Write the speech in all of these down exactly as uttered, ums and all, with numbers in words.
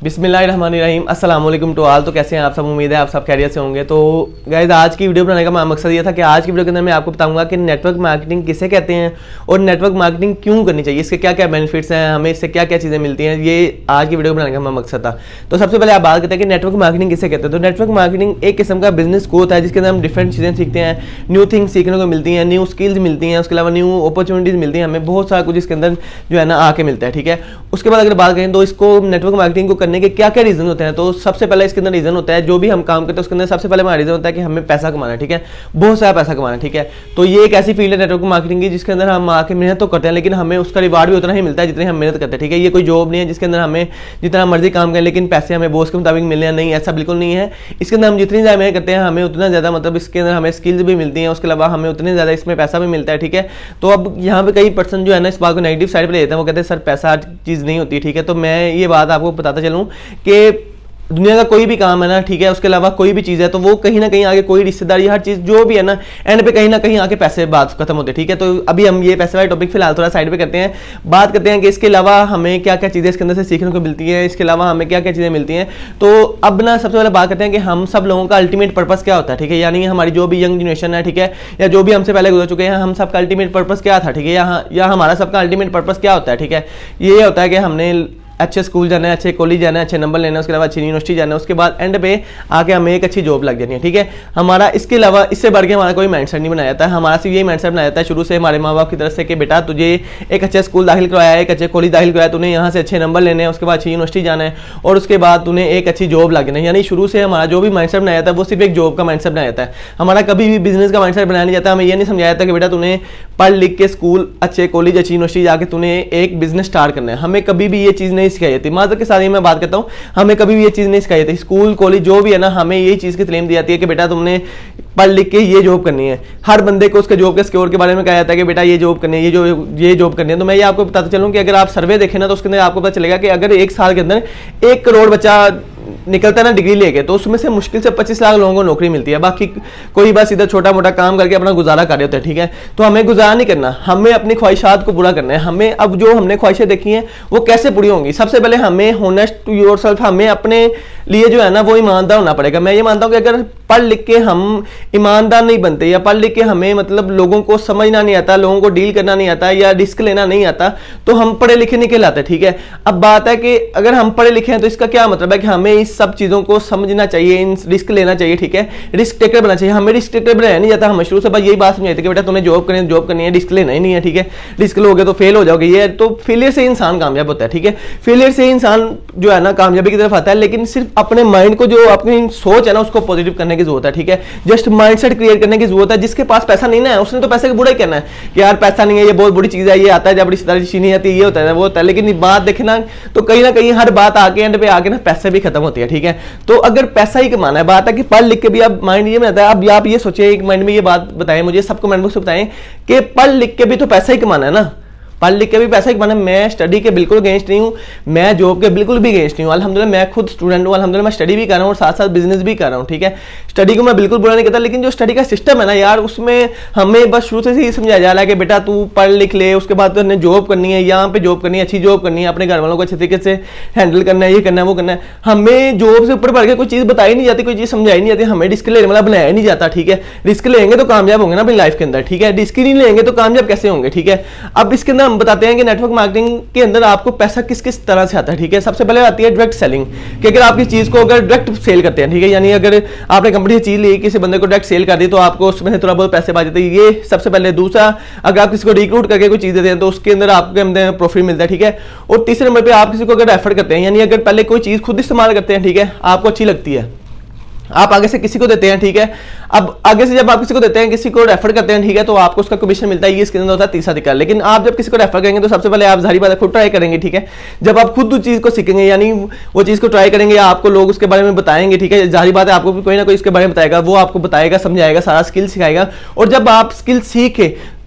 बिस्मिल्लाहिर्रहमानिर्रहीम, अस्सलाम वालेकुम टू ऑल। तो कैसे हैं आप सब? उम्मीद है आप सब खैरियत से होंगे। तो गाइस, आज की वीडियो बनाने का मकसद ये था कि आज की वीडियो के अंदर मैं आपको बताऊंगा कि नेटवर्क मार्केटिंग किसे कहते हैं और नेटवर्क मार्केटिंग क्यों करनी चाहिए, इसके क्या क्या बेनिफिट्स हैं, हमें इससे क्या क्या चीज़ें मिलती हैं। ये आज की वीडियो बनाने का मकसद था। तो सबसे पहले आप बात करते हैं कि नेटवर्क मार्केटिंग किसे कहते हैं। तो नेटवर्क मार्केटिंग एक किस्म का बिजनेस कोर्स है जिसके अंदर हम डिफरेंट चीज़ें सीखते हैं, न्यू थिंग्स सीखने को मिलती हैं, न्यू स्किल्स मिलती हैं, उसके अलावा न्यू अपॉर्चुनिटीज़ मिलती हैं, हमें बहुत सारा कुछ इसके अंदर जो है ना आके मिलता है। ठीक है, उसके बाद अगर बात करें तो इसको नेटवर्क मार्केटिंग को करने के क्या क्या रीजन होते हैं। तो सबसे पहले इसके अंदर रीजन होता है, जो भी हम काम करते हैं उसके अंदर सबसे पहले हमारा रीजन होता है कि हमें पैसा कमाना है। ठीक है, बहुत सारा पैसा कमाना है। ठीक है, तो ये एक ऐसी फील्ड है नेटवर्क मार्केटिंग की जिसके अंदर हम आके मेहनत तो करते हैं लेकिन हमें उसका रिवार्ड भी उतना ही मिलता है जितनी हम मेहनत करते हैं। ठीक है, ये कोई जॉब नहीं है जिसके अंदर हमें जितना मर्जी काम करें लेकिन पैसे हमें बॉस के मुताबिक मिलने, नहीं, ऐसा बिल्कुल नहीं है। इसके अंदर हम जितनी ज़्यादा मेहनत करते हैं हमें उतना ज़्यादा मतलब इसके अंदर हमें स्किल्स भी मिलती हैं, उसके अलावा हमें उतने ज़्यादा इसमें पैसा भी मिलता है। ठीक है, तो अब यहाँ पे कई पर्सन जो है ना इस बात को नेगेटिव साइड पर ले लेते हैं, वो कहते हैं सर पैसा चीज़ नहीं होती। ठीक है, तो मैं ये बात आपको बताता चलूँ कि दुनिया का कोई भी काम है ना, ठीक है, उसके अलावा कोई भी चीज़ है तो वो कहीं ना कहीं आगे कोई रिश्तेदारी, हर चीज़ जो भी है ना एंड पे कहीं ना कहीं आके पैसे बात खत्म होते हैं। ठीक है, तो अभी हम ये पैसे वाले टॉपिक फिलहाल थोड़ा साइड पे करते हैं, बात करते हैं कि इसके अलावा हमें क्या क्या चीज़ें इसके अंदर से सीखने को मिलती है, इसके अलावा हमें क्या क्या चीज़ें मिलती हैं। तो अब ना सबसे पहले बात करते हैं कि हम सब लोगों का अल्टीमेट पर्पस क्या होता है। ठीक है, यानी हमारी जो भी यंग जनरेशन है, ठीक है, या जो भी हमसे पहले गुजर चुके हैं, हम सबका अल्टीमेट पर्पस क्या था। ठीक है, या, या हमारा सबका अल्टीमेट पर्पस क्या होता है। ठीक है, ये होता है कि हमने अच्छे स्कूल जाना है, अच्छे कॉलेज जाना है, अच्छे नंबर लेना है, उसके अलावा अच्छी यूनिवर्सिटी जाना है, उसके बाद एंड पे आके हमें एक अच्छी जॉब लग जानी है। ठीक है, हमारा इसके अलावा इससे बढ़ के हमारा कोई माइंडसेट नहीं बनाया जाता है। हमारा सिर्फ यही माइंडसेट बनाया जाता है शुरू से हमारे माँ बाप की तरफ से कि बेटा तुझे एक अच्छे स्कूल दाखिल करवाया, एक अच्छे कॉलेज दाखिल करवाया, तूने यहाँ से अच्छे नंबर लेने हैं, उसके बाद अच्छी यूनिवर्सिटी जाना है और उसके बाद तूने एक अच्छी जॉब लग जाना है। यानी शुरू से हमारा जो भी माइंडसेट बनाया जाता है वो सिर्फ एक जॉब का माइंडसेट बनाया जाता है। हमारा कभी भी बिजनेस का माइंडसेट बनाया नहीं जाता। हमें ये नहीं समझाया जाता कि बेटा तूने पढ़ लिख के स्कूल, अच्छे कॉलेज, अच्छी यूनिवर्सिटी जाके तूने एक बिजनेस स्टार्ट करना है। हमें कभी भी ये चीज़ नहीं सिखाई जाती। मात्र के साथ ही मैं बात करता हूँ, हमें कभी भी ये चीज़ नहीं सिखाई जाती। स्कूल कॉलेज जो भी है ना, हमें यही चीज़ की तालीम दी जाती है कि बेटा तुमने पढ़ लिख के ये जॉब करनी है। हर बंदे को उसके जॉब के सिक्योर के बारे में कहा जाता है कि बेटा ये जॉब करनी है, ये जो ये जॉब करनी है। तो मैं ये आपको बताता चलूँ कि अगर आप सर्वे देखें ना तो उसके अंदर आपको पता चलेगा कि अगर एक साल के अंदर एक करोड़ बच्चा निकलता है ना डिग्री लेके, तो उसमें से मुश्किल से पच्चीस लाख लोगों को नौकरी मिलती है। बाकी कोई बस इधर छोटा मोटा काम करके अपना गुजारा कर रहे होते हैं। ठीक है, तो हमें गुजारा नहीं करना, हमें अपनी ख्वाहिशात को पूरा करना है। हमें अब जो हमने ख्वाहिशें देखी हैं वो कैसे पूरी होंगी। सबसे पहले हमें होनेस्ट टू योरसेल्फ, हमें अपने लिए जो है ना वो ईमानदार होना पड़ेगा। मैं ये मानता हूँ कि अगर पढ़ लिख के हम ईमानदार नहीं बनते या पढ़ लिख के हमें मतलब लोगों को समझना नहीं आता, लोगों को डील करना नहीं आता या रिस्क लेना नहीं आता, तो हम पढ़े लिखे नहीं कहलाते। ठीक है, अब बात है कि अगर हम पढ़े लिखे हैं तो इसका क्या मतलब है कि हमें इस सब चीज़ों को समझना चाहिए, इन रिस्क लेना चाहिए। ठीक है, रिस्क टेकर बनना चाहिए। हमें रिस्क टेकर बनाया नहीं जाता। हम शुरू से बस यही बात समझाते कि बेटा तुम्हें जॉब करनी है, जॉब करनी है, रिस्क लेना ही नहीं है। ठीक है, रिस्क लोगे तो फेल हो जाओगे। ये तो फेलियर से इंसान कामयाब होता है। ठीक है, फेलियर से इंसान जो है ना कामयाबी की तरफ आता है, लेकिन सिर्फ अपने माइंड को, जो अपनी सोच है ना उसको पॉजिटिव करने की जरूरत है। ठीक है, जस्ट माइंडसेट क्रिएट करने की जरूरत है। जिसके पास पैसा नहीं ना है उसने तो पैसे का बुरा ही कहना है कि यार पैसा नहीं है, ये बहुत बुरी चीज है, ये आता है जब रिश्तेदारी नहीं आती, ये होता है वो होता है। लेकिन बात देखना तो कहीं ना कहीं हर बात आके एंड पे आके ना पैसे भी खत्म होती है। ठीक है, तो अगर पैसा ही कमाना है, बात है कि पढ़ लिख के भी अब माइंड ये बनाता है। अब आप ये सोचिए, एक माइंड में ये बात बताएं मुझे, सबको माइंड बॉक्स में बताएं कि पढ़ लिख के भी तो पैसा ही कमाना है ना, पढ़ लिख के भी पैसा ही कमाना है। मैं स्टडी के बिल्कुल अगेंस्ट नहीं हूँ, मैं जॉब के बिल्कुल भी अगेंस्ट नहीं हूँ। अल्हम्दुलिल्लाह मैं खुद स्टूडेंट हूँ, अल्हम्दुलिल्लाह मैं स्टडी भी कर रहा हूँ और साथ साथ बिजनेस भी कर रहा हूँ। ठीक है, स्टडी को मैं बिल्कुल बुरा नहीं कहता, लेकिन जो स्टडी का सिस्टम है ना यार, उसमें हमें बस शुरू से ही समझाया जा रहा है कि बेटा तू पढ़ लिख ले, उसके बाद तुमने जॉब करनी है, यहाँ पे जॉब करनी है, अच्छी जॉब करनी है, अपने घर वालों को अच्छे तरीके से हैंडल करना है, ये करना है, वो करना है। हमें जॉब से ऊपर बढ़ के कोई चीज़ बताई नहीं जाती, कोई चीज़ समझाई नहीं जाती, हमें रिस्क लेने वाला बनाया नहीं जाता। ठीक है, रिस्क लेंगे तो कामयाब होंगे ना अपनी लाइफ के अंदर। ठीक है, रिस्क नहीं लेंगे तो कामयाब कैसे होंगे। ठीक है, अब इसके अंदर हम बताते हैं कि नेटवर्क मार्केटिंग के अंदर आपको पैसा किस किस तरह से आता है। ठीक है, सबसे पहले आती है डायरेक्ट सेलिंग, कि अगर आप किसी चीज को अगर डायरेक्ट सेल करते हैं, ठीक है, यानी अगर आपने कंपनी से चीज ली, किसी बंदे को डायरेक्ट सेल कर दी तो आपको उसमें से थोड़ा बहुत पैसे बच जाते हैं। ये सबसे पहले। दूसरा, अगर आप किसी को रिक्रूट करके कोई चीज देते हैं तो उसके अंदर आपके अंदर प्रॉफिट मिलता है। ठीक है, और तीसरे नंबर पर आप किसी को अगर रेफर करते हैं, यानी अगर पहले कोई चीज खुद इस्तेमाल करते हैं, ठीक है, आपको अच्छी लगती है, आप आगे से किसी को देते हैं। ठीक है, अब आगे से जब आप किसी को देते हैं, किसी को रेफर करते हैं, ठीक है, तो आपको उसका कमीशन मिलता है। ये इसके अंदर होता है तीसरा तरीका। लेकिन आप जब किसी को रेफर करेंगे तो सबसे पहले आप जाहिर बात है खुद ट्राई करेंगे। ठीक है, जब आप खुद उस चीज़ को सीखेंगे, यानी वो चीज़ को ट्राई करेंगे या आपको लोग उसके बारे में बताएंगे, ठीक है, जाहिर बात है आपको भी कोई ना कोई इसके बारे में बताएगा, वो आपको बताएगा, समझाएगा, सारा स्किल सिखाएगा। और जब आप स्किल सीखे, आप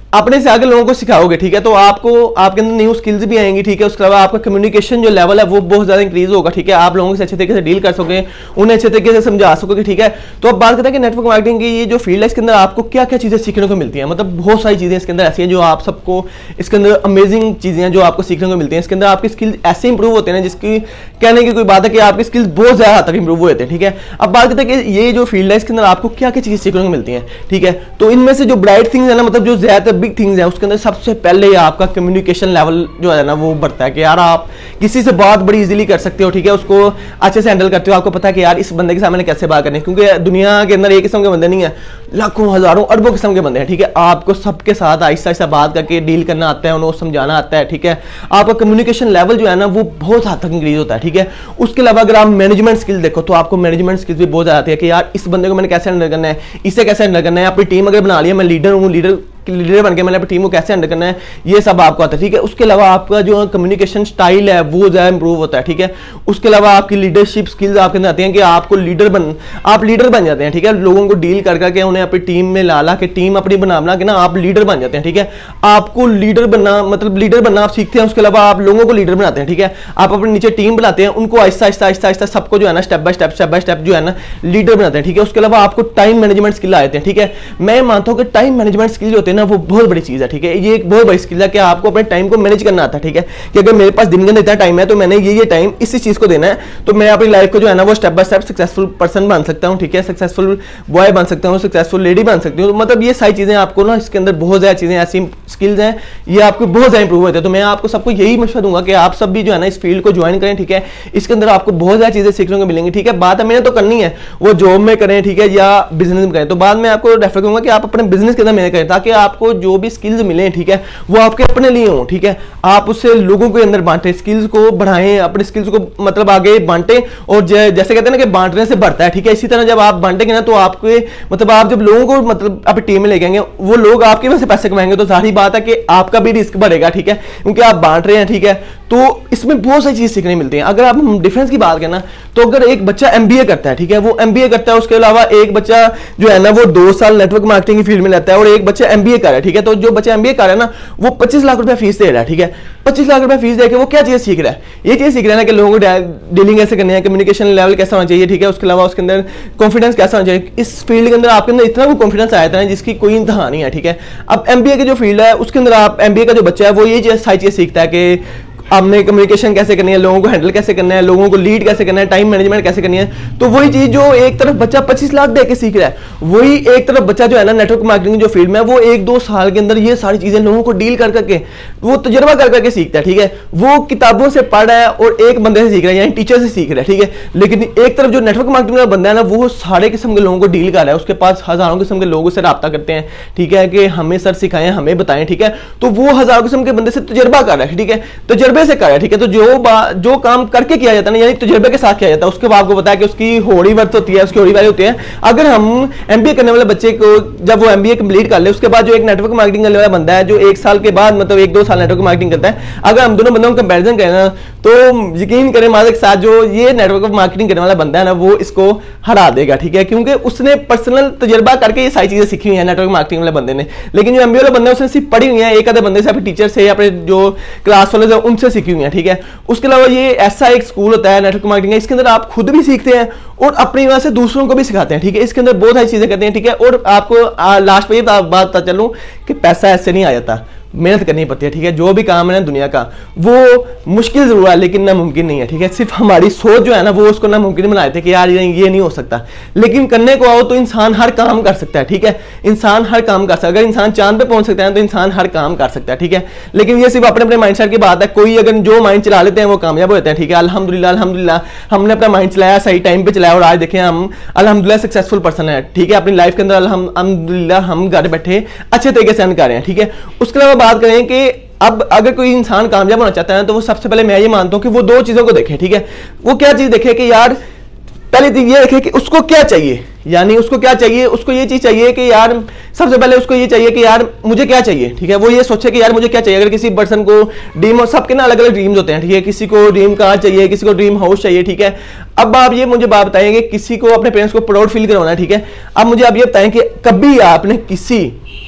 अपने से आगे लोगों को सिखाओगे, ठीक है, तो आपको आपके अंदर न्यू स्किल्स भी आएंगी, ठीक है। उसके अलावा आपका कम्युनिकेशन जो लेवल है वो बहुत ज़्यादा इंक्रीज होगा, ठीक है। आप लोगों से अच्छे तरीके से डील कर सकोगे, उन्हें अच्छे तरीके से समझा सकोगे, ठीक है। तो अब बात करते हैं कि नेटवर्क मार्केटिंग की ये जो फील्ड है इसके अंदर आपको क्या क्या चीज़ें सीखने को मिलती हैं। मतलब बहुत सारी चीज़ें इसके अंदर ऐसी हैं जो आप सबको, इसके अंदर अमेजिंग चीज़ें हैं जो आपको सीखने को मिलती हैं। इसके अंदर आपकी स्किल्स ऐसे इंप्रूव होते हैं जिसकी कहने की कोई बात है कि आपकी स्किल्स बहुत ज़्यादा हद तक इंप्रूव होते हैं, ठीक है। अब बात करते हैं कि ये जो फील्ड है इसके अंदर आपको क्या क्या चीज़ें सीखने को मिलती हैं, ठीक है। तो इनमें से जो ब्राइट थिंग्स है ना, मतलब जो ज़्यादातर बिग थिंग्स हैं, उसके अंदर सबसे पहले आपका कम्युनिकेशन लेवल जो है ना वो बढ़ता है कि यार आप किसी से बात बड़ी इजीली कर सकते हो, ठीक है। उसको अच्छे से हैंडल करते हो, आपको पता है कि यार इस बंदे के सामने कैसे बात करनी है, क्योंकि दुनिया के अंदर एक किस्म के बंदे नहीं है, लाखों हजारों अरबों किस्म के बंदे हैं, ठीक है। आपको सबके साथ आहिस्ता आहिस्ता बात करके डील करना आता है, उन्हें समझाना आता है, ठीक है। आपका कम्युनिकेशन लेवल जो है ना वो बहुत हद तक इंक्रीज होता है, ठीक है। उसके अलावा अगर आप मैनेजमेंट स्किल देखो तो आपको मैनेजमेंट स्किल्स भी बहुत ज़्यादा आती है कि यार इस बंदे को मैंने कैसे हैंडल करना है, इसे कैसे हैंडल करना है। अपनी टीम अगर बना लिया, मैं लीडर हूँ, लीडर लीडर बन के मैंने अपनी टीम को कैसे हैंडल करना है, ये सब आपको आता है, ठीक है। उसके अलावा आपका जो कम्युनिकेशन स्टाइल है वो ज़्यादा इंप्रूव होता है, ठीक है। उसके अलावा आपकी लीडरशिप स्किल्स आपके अंदर आती हैं कि आपको लीडर बन आप लीडर बन जाते हैं, ठीक है। लोगों को डील कर करके उन्हें अपनी टीम में ला ला के टीम अपनी बना बना के ना आप लीडर बन जाते हैं, ठीक है। आपको लीडर बनना मतलब लीडर बनना आप सीखते हैं। उसके अलावा आप लोगों को लीडर बनाते हैं, ठीक है। आप अपने नीचे टीम बनाते हैं, उनको आहिस्ता आहिस्ता आहिस्ता आहिस्ता सबको जो है ना step by step step by step जो है ना लीडर बनाते हैं, ठीक है। उसके अलावा आपको टाइम मैनेजमेंट स्किल आते हैं, ठीक है। मैं मानता हूँ कि टाइम मैनेजमेंट स्किल जो होते हैं ना वो बहुत बड़ी चीज़ है, ठीक है। ये एक बहुत बड़ी स्किल है कि आपको अपने टाइम को मैनेज करना आता है, ठीक है। कि अगर मेरे पास दिन का इतना टाइम है तो मैंने ये ये टाइम इसी चीज को देना है, तो मैं अपनी लाइफ को जो है ना वो step by step successful person बन सकता हूँ, ठीक है। सक्सेसफुल बॉय बन सकता हूँ, सक्सेसफुल लेडी बन सकती हूँ। तो मतलब ये सारी चीजें आपको ना इसके अंदर बहुत ज्यादा चीजें ऐसी स्किल्स हैं ये आपको बहुत ज्यादा इंप्रूव होते हैं। तो मैं आपको सबको यही मशवरा दूंगा कि आप सब भी जो है ना इस फील्ड को ज्वाइन करें, ठीक है। इसके अंदर आपको बहुत ज्यादा चीजें सीखने को मिलेंगी, ठीक है। बात हमें तो करनी है वो जॉब में करें, ठीक है, या बिजनेस में करें। तो बाद में आपको रेफर करूंगा कि आप अपने बिजनेस के अंदर मेहनत करें ताकि आपको जो भी स्किल्स मिले, ठीक है, वो आपके अपने लिए हो, ठीक है। आप उससे लोगों के अंदर बांटें, स्किल्स को बढ़ाएं, अपने स्किल्स को मतलब आगे बांटें। और जैसे कहते हैं ना कि बांटने से बढ़ता है, ठीक है। इसी तरह जब आप बांटेंगे ना तो आपके मतलब आप जब लोगों को मतलब अपनी टीम में ले जाएंगे, वो लोग आपकी वजह से पैसे कमाएंगे, तो जाहिर बात है कि आपका भी रिस्क बढ़ेगा, ठीक है, क्योंकि आप बांट रहे हैं, ठीक है। तो इसमें बहुत सारी चीज सीखने मिलती हैं। अगर आप डिफरेंस की बात करें ना तो अगर एक बच्चा एमबीए करता है, ठीक है, वो एमबीए करता है, उसके अलावा एक बच्चा जो है ना वो दो साल नेटवर्क मार्केटिंग की फील्ड में रहता है और एक बच्चा एमबीए कर रहा है, ठीक है। तो जो बच्चा एमबीए कर रहा है ना वो पच्चीस लाख रुपए फीस दे रहा है, ठीक है। पच्चीस लाख रुपए फीस देके वो क्या चीज सीख रहा है, ये चीज सीख रहा है ना कि लोगों को डीलिंग कैसे करनी है, कम्युनिकेशन लेवल कैसा होना चाहिए, ठीक है। उसके अलावा उसके अंदर कॉन्फिडेंस कैसा होना चाहिए। इस फील्ड के अंदर आपके अंदर इतना कॉन्फिडेंस आया था जिसकी कोई इंतहा नहीं है, ठीक है। अब एमबीए की जो फील्ड है उसके अंदर आप एमबीए का जो बच्चा है वो ये चीज सारी चीज सीखता है कि आपने कम्युनिकेशन कैसे करनी है, लोगों को हैंडल कैसे करना है, लोगों को लीड कैसे करना है, टाइम मैनेजमेंट कैसे करनी है। तो वही चीज जो एक तरफ बच्चा पच्चीस लाख दे के सीख रहा है, वही एक तरफ बच्चा जो है ना नेटवर्क मार्केटिंग जो फील्ड में है वो एक दो साल के अंदर ये सारी चीजें लोगों को डील कर करके वो तजुर्बा कर करके सीखता है, ठीक है। वो किताबों से पढ़ रहा है और एक बंदे से सीख रहा है, यानी टीचर से सीख रहा है, ठीक है। लेकिन एक तरफ जो नेटवर्क मार्केटिंग का बंदा है ना वो सारे किस्म के लोगों को डील कर रहा है, उसके पास हजारों किस्म के लोगों से रब्ता करते हैं, ठीक है, कि हमें सर सिखाएं, हमें बताएं, ठीक है। तो वो हजारों किस्म के बंदे से तजुर्बा कर रहा है, ठीक है, तजुर्बे से कर रहा है, ठीक है। तो जो जो काम करके किया जाता है ना यानी तजुर्बे के साथ किया जाता है, उसके बाद आपको बताया कि उसकी होड़ी वर्थ होती है, उसकी होड़ी वैल्यू होती है। अगर हम एमबीए करने वाले बच्चे को जब वो एमबीए कंप्लीट कर ले उसके बाद जो एक नेटवर्क मार्केटिंग करने वाला बंदा है जो एक साल के बाद मतलब एक दो साल नेटवर्क मार्केटिंग करता है, अगर हम दोनों बंदों को कंपैरिजन करें ना तो यकीन करें हमारे साथ जो ये नेटवर्क मार्केटिंग करने वाला बंदा है ना वो इसको हरा देगा, ठीक है, क्योंकि उसने पर्सनल तजुर्बा करके ये सारी चीजें सीखी हुई है नेटवर्क मार्केटिंग वाले बंदे ने। लेकिन जो एमबीए वाला बंदा है उसने सिर्फ पढ़ी हुई है, एक आधे बंदे से अपने टीचर से अपने जो क्लास वाले उनसे सीखी हुई है, ठीक है। उसके अलावा ये ऐसा एक स्कूल होता है नेटवर्क मार्केटिंग, इसके अंदर आप खुद भी सीखते हैं और अपनी वजह से दूसरों को भी सिखाते हैं, ठीक है। इसके अंदर बहुत सारी चीजें करते हैं, ठीक है। और आपको लास्ट पे ये बात बता चलूं कि पैसा ऐसे नहीं आ जाता, मेहनत करनी पड़ती है, ठीक है। जो भी काम है ना दुनिया का वो मुश्किल जरूर है लेकिन नामुमकिन नहीं है, ठीक है। सिर्फ हमारी सोच जो है ना वो उसको नामुमकिन बनाए थे कि यार ये ये नहीं हो सकता, लेकिन करने को आओ तो इंसान हर काम कर सकता है, ठीक है। इंसान हर काम कर सकता है, अगर इंसान चांद पे पहुंच सकता है तो इंसान हर काम कर सकता है, ठीक है। लेकिन ये सिर्फ अपने अपने माइंडसेट की बात है, कोई अगर जो माइंड चला लेते हैं वो कामयाब होते हैं, ठीक है। अल्हम्दुलिल्लाह अल्हम्दुलिल्लाह हमने अपना माइंड चलाया, सही टाइम पे चलाया और आज देखें हम अल्हम्दुलिल्लाह सक्सेसफुल पर्सन है, ठीक है। अपनी लाइफ के अंदर अल्हम्दुलिल्लाह हम घर बैठे अच्छे तरीके से अर्न कर रहे हैं, ठीक है। उसके अलावा बात करें कि अब अगर कोई इंसान कामयाब होना चाहता है तो वो सबसे पहले मैं ये मानता हूं कि वो दो चीजों को देखे, ठीक है। वो क्या चीज देखे कि यार पहली चीज ये देखे कि उसको क्या चाहिए, यानी उसको क्या चाहिए, उसको ये चीज चाहिए कि यार सबसे पहले उसको ये चाहिए कि यार मुझे क्या चाहिए, ठीक है। वो ये सोचे कि यार मुझे क्या चाहिए। अगर किसी पर्सन को ड्रीम, और सबके ना अलग अलग ड्रीम्स होते हैं, ठीक है। किसी को ड्रीम कार चाहिए, किसी को ड्रीम हाउस चाहिए, ठीक है। अब आप ये मुझे बात बताएंगे किसी को अपने पेरेंट्स को प्राउड फील करवाना है, ठीक है। अब मुझे आप ये बताएं कि कभी आपने किसी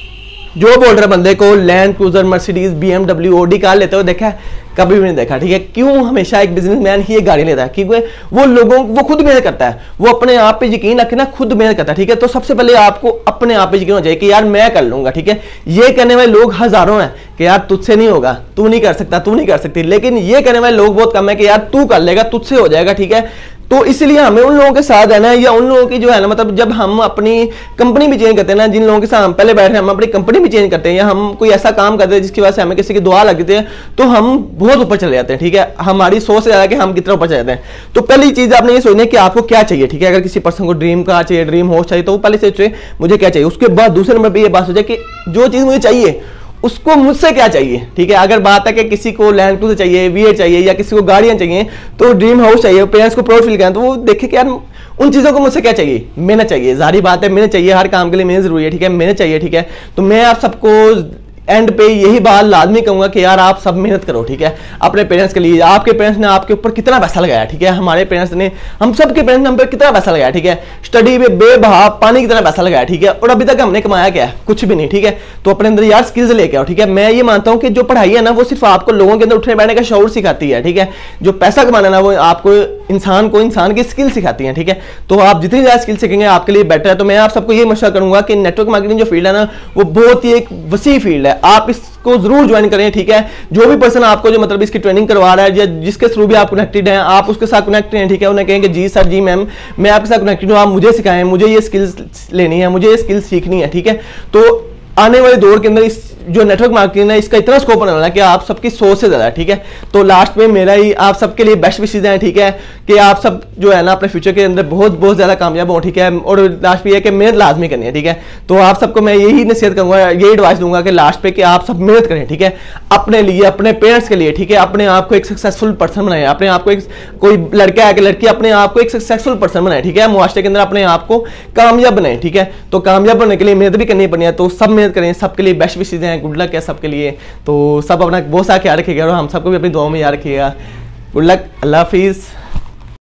जो बोल रहे बंदे को Land Cruiser, Mercedes, BMW, Audi car लेते हुए देखा है? कभी भी नहीं देखा, ठीक है। क्यों हमेशा एक बिजनेसमैन ही ये गाड़ी लेता है? क्योंकि वो लोगों वो खुद मेहनत करता है, वो अपने आप पे यकीन रखे ना, खुद मेहनत करता है, ठीक है। तो सबसे पहले आपको अपने आप पे यकीन होना चाहिए कि यार मैं कर लूंगा, ठीक है। ये करने वाले लोग हजारों हैं कि यार तुझसे नहीं होगा, तू नहीं कर सकता, तू नहीं कर सकती, लेकिन ये करने वाले लोग बहुत कम है कि यार तू कर लेगा, तुझसे हो जाएगा, ठीक है। तो इसलिए हमें उन लोगों के साथ रहना है, या उन लोगों की जो है ना, मतलब जब हम अपनी कंपनी भी चेंज करते हैं ना, जिन लोगों के साथ हम पहले बैठे हैं, हम अपनी कंपनी भी चेंज करते हैं, या हम कोई ऐसा काम करते हैं जिसकी वजह से हमें किसी की दुआ लगती है, तो हम बहुत ऊपर चले जाते हैं, ठीक है। हमारी सोच से ज्यादा कि हम कितना ऊपर चले जाते हैं। तो पहली चीज आपने ये सोचना है कि आपको क्या चाहिए, ठीक है। अगर किसी पर्सन को ड्रीम कार चाहिए, ड्रीम हाउस चाहिए, तो वो पहले से सोचे मुझे क्या चाहिए। उसके बाद दूसरे नंबर पर ये बात सोचे कि जो चीज मुझे चाहिए उसको मुझसे क्या चाहिए, ठीक है। अगर बात है कि किसी को लैंड क्रूजर चाहिए, वीए चाहिए, या किसी को गाड़ियां चाहिए, तो ड्रीम हाउस चाहिए, पेरेंट्स को प्राउड फील करें, तो वो देखे कि यार उन चीजों को मुझसे क्या चाहिए, मेहनत चाहिए। जारी बात है, मेहनत चाहिए, हर काम के लिए मेहनत जरूरी है, ठीक है। मेहनत चाहिए, ठीक है। तो मैं आप सबको एंड पे यही बात लाजमी कहूंगा कि यार आप सब मेहनत करो, ठीक है, अपने पेरेंट्स के लिए। आपके पेरेंट्स ने आपके ऊपर कितना पैसा लगाया, ठीक है। हमारे पेरेंट्स ने, हम सब के पेरेंट्स ने हम पे कितना पैसा लगाया, ठीक है। स्टडी पे बेबहाव पानी कितना पैसा लगाया, ठीक है। और अभी तक हमने कमाया क्या है? कुछ भी नहीं, ठीक है। तो अपने अंदर यार स्किल्स लेके आओ, ठीक है। मैं ये मानता हूं कि जो पढ़ाई है ना, वो सिर्फ आपको लोगों के अंदर उठने बैठने का शौर सिखाती है, ठीक है। जो पैसा कमाना ना, वो आपको इंसान को इंसान की स्किल सिखाती है, ठीक है। तो आप जितनी ज्यादा स्किल सीखेंगे आपके लिए बेटर है। तो मैं आप सबको ये मशवरा करूंगा कि नेटवर्क मार्केटिंग जो फील्ड है ना, वो बहुत ही एक वसी फील्ड है, आप इसको जरूर ज्वाइन करें, ठीक है। जो भी पर्सन आपको जो मतलब इसकी ट्रेनिंग करवा रहा है, या जिसके थ्रू भी आप कनेक्टेड हैं, आप उसके साथ कनेक्टेड हैं, ठीक है। उन्हें कहेंगे जी सर, जी मैम, मैं आपके साथ कनेक्टेड हूं, आप मुझे सिखाएं, मुझे ये स्किल्स लेनी है, मुझे ये स्किल्स सीखनी है, ठीक है। तो आने वाले दौर के अंदर इस जो नेटवर्क मार्केटिंग है, इसका इतना स्कोप होने वाला है कि आप सबकी सोच से ज्यादा है, ठीक है। तो लास्ट में मेरा ही आप सबके लिए बेस्ट विशेष है, ठीक है, कि आप सब जो है ना अपने फ्यूचर के अंदर बहुत बहुत ज्यादा कामयाब हो, ठीक है। और लास्ट में यह कि मेहनत लाजमी करनी है, ठीक है। तो आप सबको मैं यही नसीहत करूंगा, यही एडवाइस दूंगा कि लास्ट पे कि आप सब मेहनत करें, ठीक है, अपने लिए, अपने पेरेंट्स के लिए, ठीक है। अपने आप को एक सक्सेसफुल पर्सन बनाए, अपने आप को एक, कोई लड़का है कि लड़की, अपने आप को एक सक्सेसफुल पर्सन बनाए, ठीक है। मुआशरे के अंदर अपने आप को कामयाब बनाए, ठीक है। तो कामयाब बनने के लिए मेहनत भी करनी पड़नी है। तो सब मेहनत करें, सबके लिए बेस्ट विशेष हैं, गुड लक है सबके लिए। तो सब अपना बहुत सारा ख्याल रखिएगा और हम सबको भी अपनी दुआओं में याद रखिएगा। गुड लक, अल्लाह हाफिज़।